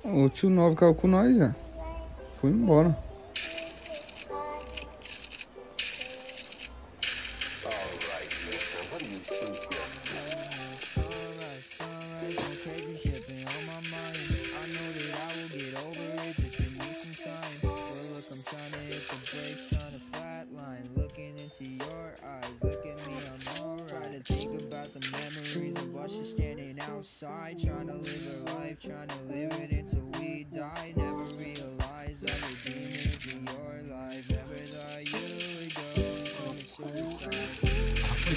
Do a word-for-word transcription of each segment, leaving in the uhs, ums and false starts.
O tio nove caiu com nós já. Foi embora. Trying to live a life, trying to live it until we die. Never realize all the demons in your life. Never thought you would go on suicide. Why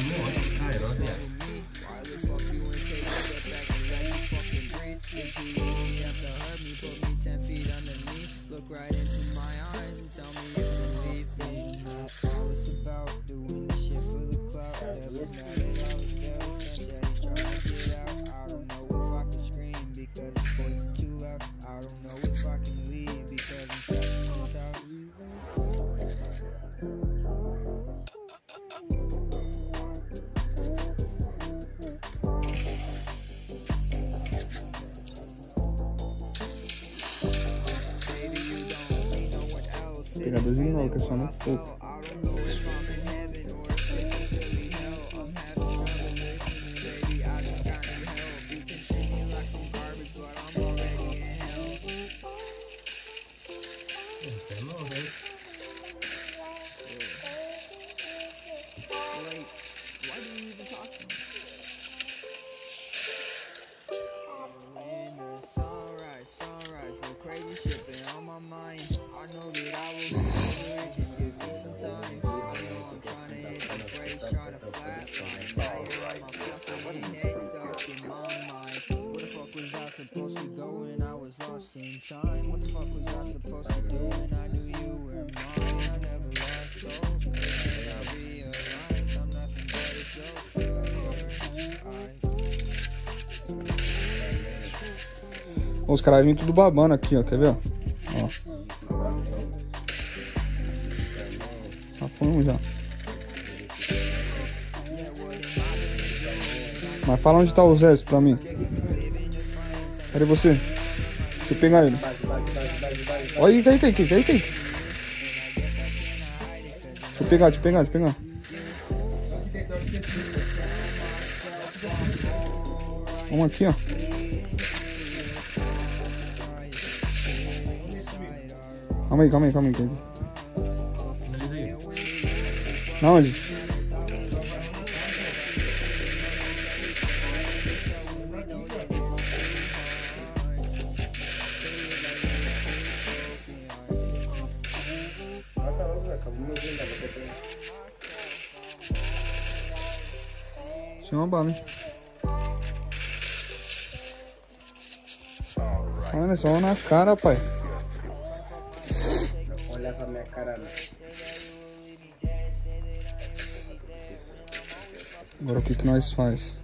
the fuck you ain't take a step back and let me fucking breathe? Did you really have to hurt me, put me ten feet underneath? Look right into my eyes and tell me you believe me. Not all it's about doing this shit for the clout. Never mad at all his failed since that he's trying to get out. I don't know if I can scream because his voice is too loud. I don't know if I can leave because I'm trapped in this house. Baby, you don't need no one else. Pegador de novo, que é só no fogo. I don't know if I'm in heaven or if this is really hell. I'm having trouble listening, baby. I don't got any help. You can treat me like I'm garbage, but I'm already in hell. Isso é novo, hein? Wait, why do you even talk to me? In the sunrise, sunrise, no crazy shit been on my mind. I know that I will be over it, just give me some time. I know I'm trying to hit the brakes, trying to flatline. Now you're on my fucking head, stuck in my mind. Where the fuck was I supposed to go when I was lost in time? What the fuck was I supposed to do when I knew you were mine? I never lost hope, and I realized I'm nothing but a joke. Os caras vêm tudo babando aqui, ó. Quer ver? Ó. Já fomos já. Mas fala onde tá o Zé pra mim. Cadê você? Deixa eu pegar ele. Olha aí, cai, cai, cai, cai, cai. Deixa eu pegar, deixa eu pegar, deixa eu pegar. Vamos aqui, ó. Calma aí, calma aí, calma aí. Na onde? Tinha uma bala, hein? Olha só na cara, pai. Olha pra minha cara, não. Agora o que que nós faz?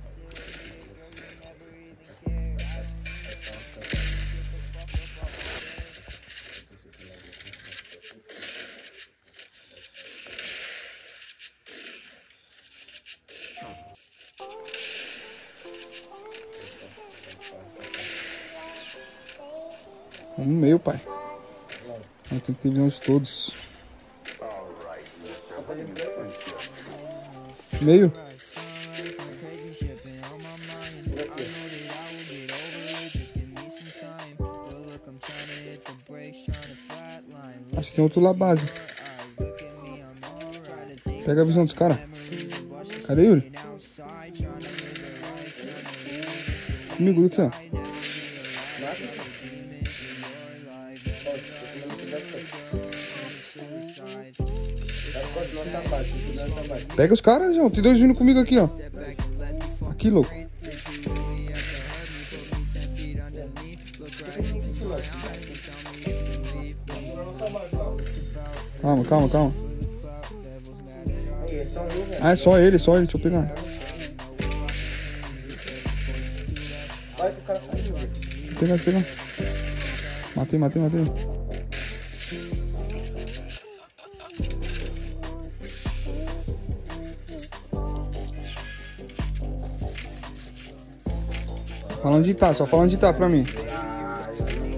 Vamos no meio, pai. Tem que ter visão de todos. Meio. Acho que tem outro lá base. Pega a visão dos caras. Cadê, Yuri? Comigo aqui, ó. Pega os caras, João. Tem dois vindo comigo aqui, ó. Aqui, louco. Calma, calma, calma. Ah, é só ele, só ele. Deixa eu pegar. Deixa eu pegar, deixa eu pegar. Matei, matei, matei. Fala onde tá, só fala onde tá pra mim.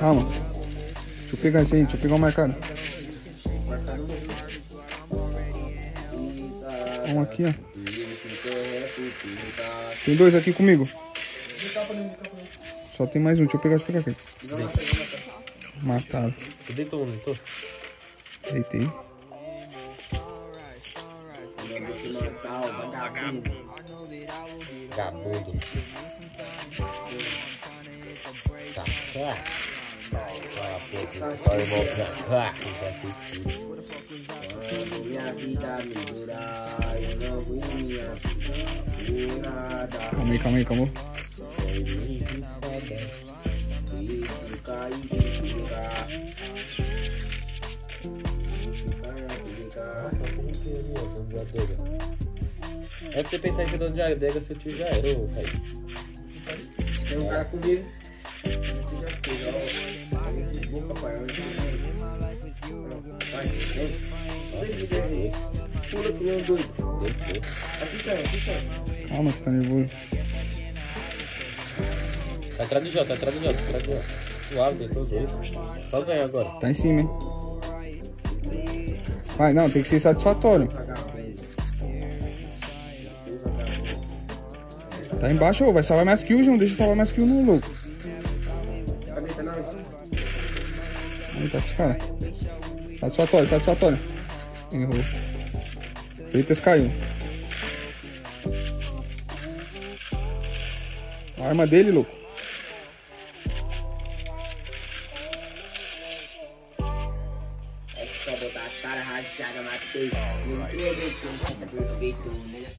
Calma. Deixa eu pegar esse aí, deixa eu pegar o marcado. Um aqui, ó. Tem dois aqui comigo. Só tem mais um, deixa eu pegar, deixa eu pegar aqui. Mataram. Você deitou um, deitou? Deitei. Vagabundo. Tá certo. Fala, pô, o irmão pra cá. Minha vida me dura, eu não vou minha vida nada. Calma aí, calma aí, calma. É pra você pensar que dono de adega, seu tio já era, ô Caio. Tem um cara comigo. Você já fez, ó. Boca, pai. Vai, vem. Pula que nem um doido. Aqui tá, aqui tá. Calma, você tá nervoso. Tá atrás do Jota, tá atrás do Jota, tá atrás do Jota. Suave, deitou os dois. Só ganhar agora. Tá em cima, hein? Vai, não, tem que ser satisfatório. Tá embaixo, ô, vai salvar mais kills, não deixa salvar mais kills no louco. Aí tá com os caras. Satisfatório, satisfatório. Errou. Freitas caiu. A arma dele, louco. É só botar a cara rachada, matei. Não tinha perfeito.